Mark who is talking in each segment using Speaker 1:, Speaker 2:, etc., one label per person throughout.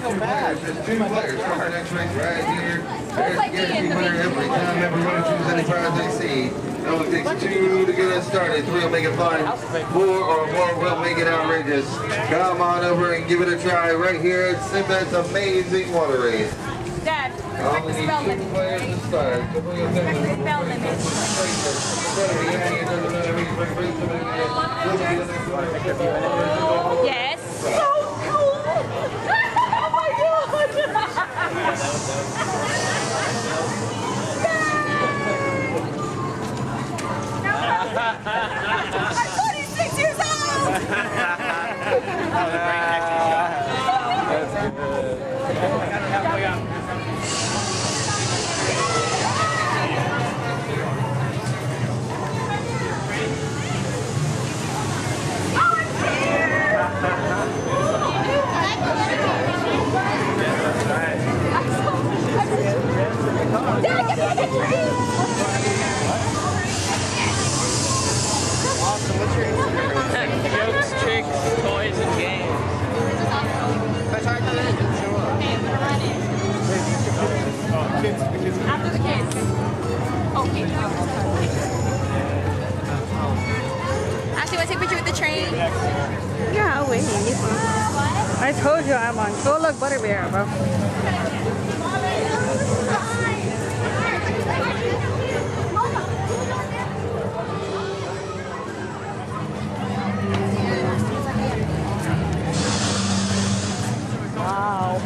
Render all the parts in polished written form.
Speaker 1: There's two players for the next race right here. There's a guaranteed winner every time everyone chooses any prize they see. It only takes two to get us started. Three will make it fun. Four or more will make it outrageous. Come on over and give it a try right here at Sinbad's amazing water race.
Speaker 2: Dad,
Speaker 1: Only need two players to start.
Speaker 2: Yes. So cool. Oh my God. I'm 26 years old.
Speaker 3: That was a great action shot. That's good. I got it halfway up.
Speaker 4: Awesome. What's your Instagram?
Speaker 3: Jokes, tricks, toys, and games.
Speaker 4: If I talk to that, it doesn't show up.
Speaker 2: After the kids. Okay. Ashley, want to take a picture with the train?
Speaker 5: Yeah, I'll wait. I told you I'm on. Go look, Butterbear, bro. Wow.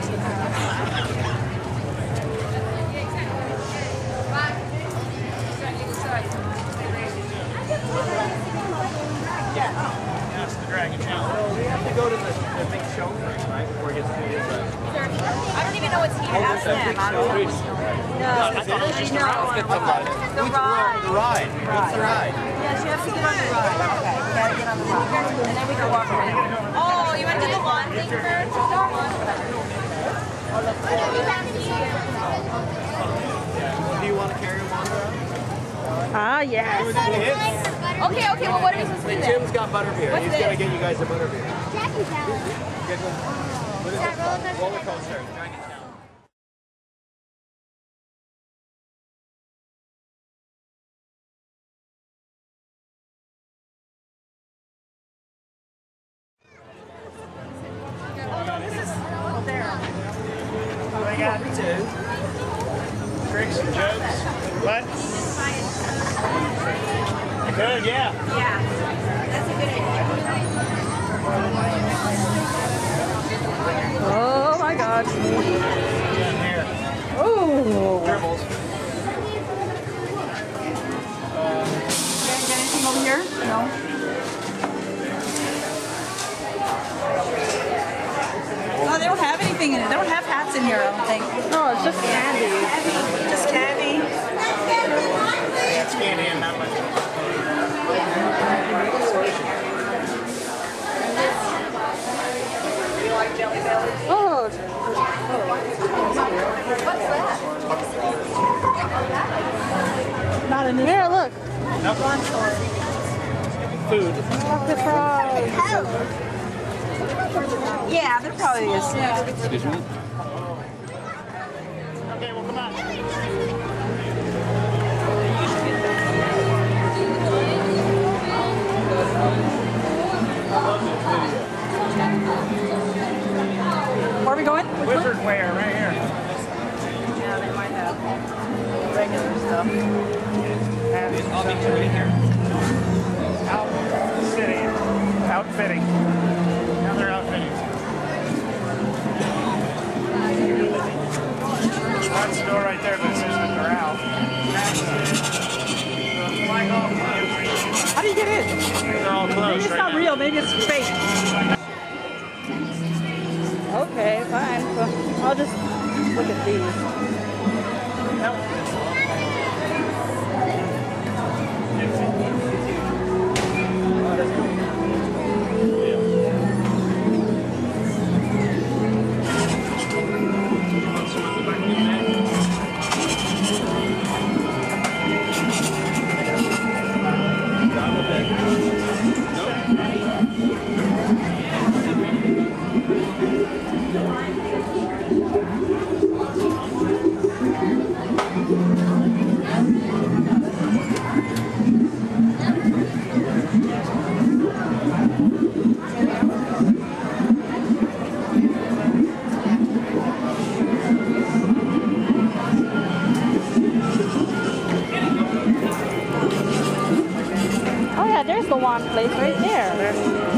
Speaker 3: That's the Dragon Challenge.
Speaker 4: We have to go to the big show first, right? Before it gets to the
Speaker 2: I don't even know what's here. Ask them. I don't know.
Speaker 3: I thought it was just a outfit to ride.
Speaker 2: The ride.
Speaker 4: The ride. What's the ride?
Speaker 2: Yes, you have to get on the ride. Okay, you gotta get on the ride. And then we can walk around. Oh, you want to do the lawn thing first?
Speaker 4: Do you want to carry one around?
Speaker 5: Ah, yes.
Speaker 2: Okay, well, what are we supposed to do then?
Speaker 4: Jim's got butterbeer.
Speaker 2: What's
Speaker 4: He's
Speaker 2: this?
Speaker 4: going to get you guys a butterbeer.
Speaker 6: Jackie Challenge.
Speaker 4: What is
Speaker 6: that roller
Speaker 4: this?
Speaker 6: coaster?
Speaker 4: Roller coaster. Dragon Challenge.
Speaker 3: I got two. Tricks and jokes. What? Good, yeah.
Speaker 2: Yeah. That's a good idea.
Speaker 5: Oh my God. Oh.
Speaker 3: Dribbles.
Speaker 5: Can't get anything over here? No.
Speaker 7: Oh, they don't have anything in it. They don't have hats in here, I don't think.
Speaker 5: No, it's just candy.
Speaker 7: Just candy.
Speaker 3: Yeah, it's candy and not much.
Speaker 5: Oh.
Speaker 7: Not in this.
Speaker 5: Here, look.
Speaker 3: Food.
Speaker 5: Chocolate fries.
Speaker 7: Yeah, there probably is. Yeah.
Speaker 3: Excuse me? Okay, well, come on.
Speaker 7: Where are we going?
Speaker 3: Wizard wear right here.
Speaker 7: Yeah, they might have regular stuff.
Speaker 3: I'll be right here.
Speaker 8: Outfitting. Now they're outfitting. That's the door right there that says that they're out.
Speaker 7: How do you get in?
Speaker 8: They're all closed.
Speaker 7: Maybe it's
Speaker 8: right
Speaker 7: not
Speaker 8: now.
Speaker 7: real. Maybe it's fake.
Speaker 5: Okay, fine. So I'll just look at these. Swan place right there.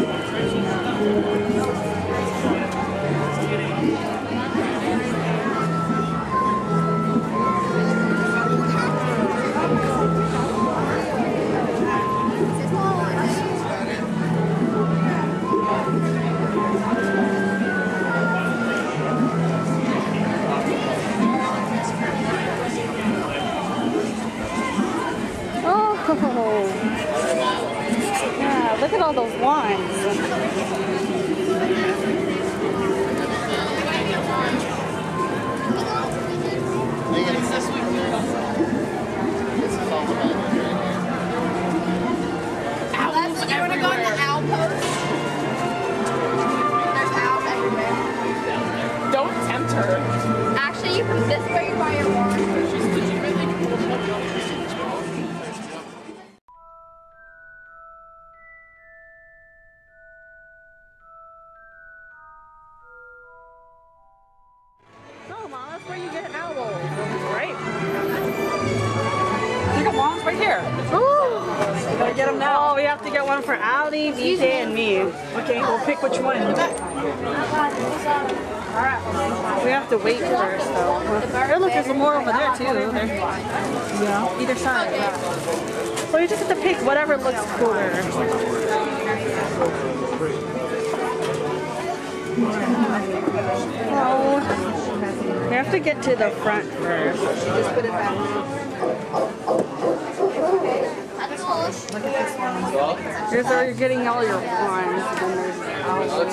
Speaker 5: Yeah, look at all those wands.
Speaker 2: Leslie, you want to go in the owl pose? There's owls everywhere.
Speaker 3: Don't tempt her.
Speaker 2: Actually, you can this way by your wand.
Speaker 5: No, Mom, that's where you get owls. Right? You got wands right here. Ooh.
Speaker 7: Gotta get them now.
Speaker 5: Oh, we have to get one for Ali, BJ, and me.
Speaker 7: Okay, we'll pick which one.
Speaker 5: We have to wait first, though. Hey, look, there's more over there, too. Yeah, either side. Well, you just have to pick whatever looks cooler. Oh, we have to get to the front first.
Speaker 7: Just put it back.
Speaker 2: Look at this one.
Speaker 5: Here's where you're getting all your wands. And then there's owls.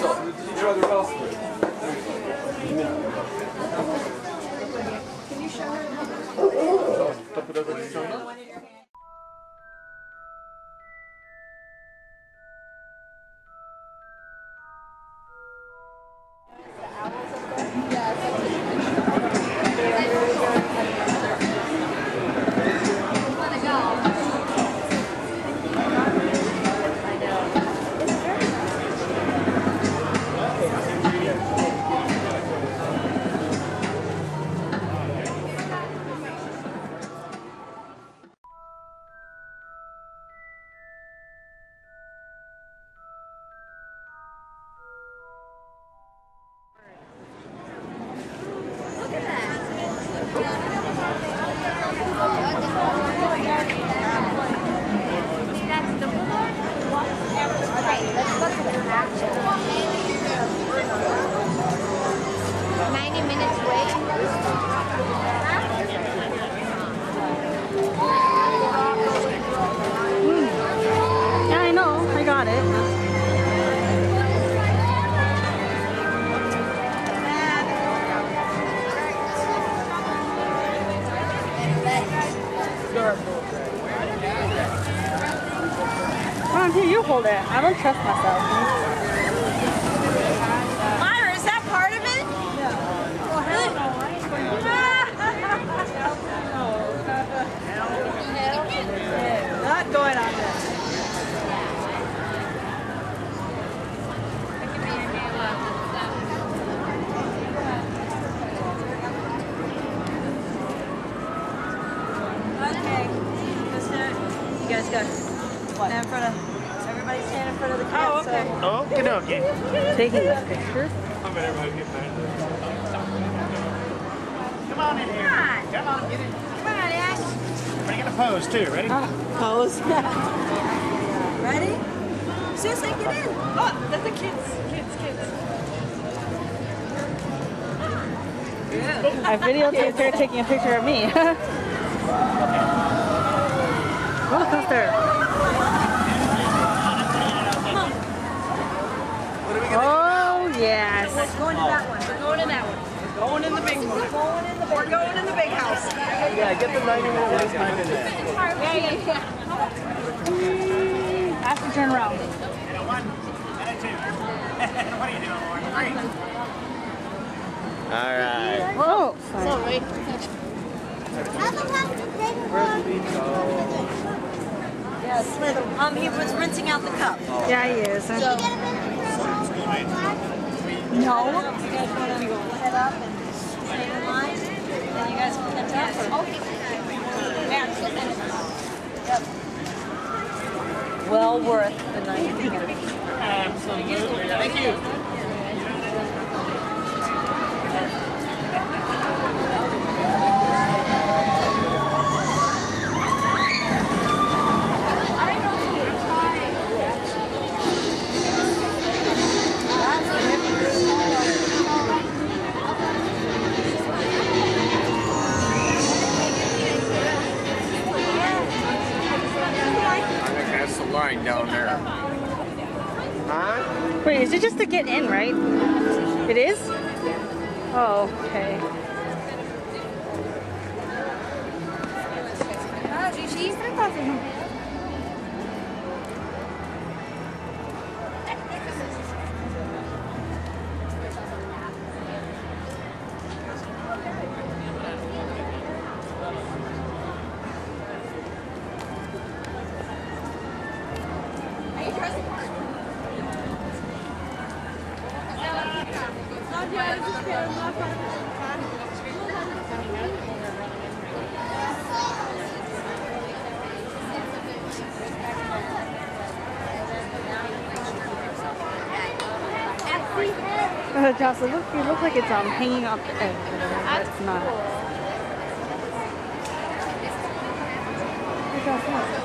Speaker 5: Yeah, I know. I got it. Come on, here, you hold it. I don't trust myself.
Speaker 2: Myra, is that part of it?
Speaker 7: Not going on there. Okay. You guys go. Stand in front of. Everybody stand in front of the cat.
Speaker 8: Oh, okay. Okay, okay.
Speaker 5: Taking this picture.
Speaker 8: Come on in here. Come on, get in.
Speaker 2: Come on, Ash.
Speaker 8: We're gonna pose too. Ready?
Speaker 7: Pose. Ready? Seriously, get in. Oh, that's the kids.
Speaker 5: I videotaped her taking a picture of me. Roller coaster. Oh, yes.
Speaker 7: Let's go into that one. We're going in that one. We're going in the big one. We're going in the big house.
Speaker 4: Yeah, get the 90-minute wait time in there.
Speaker 5: I have to turn around.
Speaker 8: And a 1 and a 2. What are you doing, Lauren? 3.
Speaker 4: All right.
Speaker 5: Whoa. Sorry.
Speaker 7: Yes. He was rinsing out the cup.
Speaker 5: Yeah, he is.
Speaker 7: No. You guys want to head up and stay in line? Then you guys can catch up? Okay. Yep.
Speaker 5: well worth the night.
Speaker 3: Absolutely. Thank you. That's the line down there.
Speaker 4: Huh?
Speaker 5: Wait, is it just to get in, right? It is? Oh, okay. Jocelyn, look, you look like it's hanging off the edge, but it's not. Hey, Jocelyn.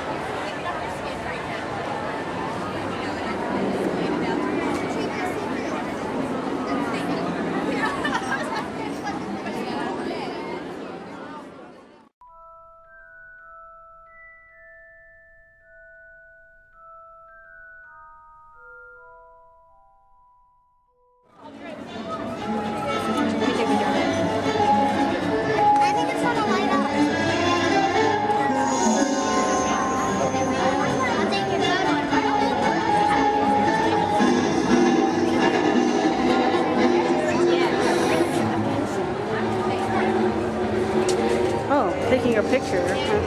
Speaker 5: Taking a picture.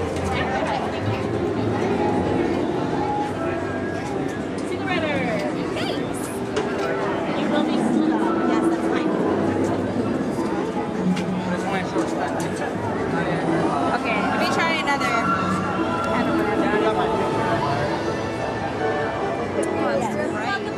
Speaker 2: Okay, let me try another. I don't know.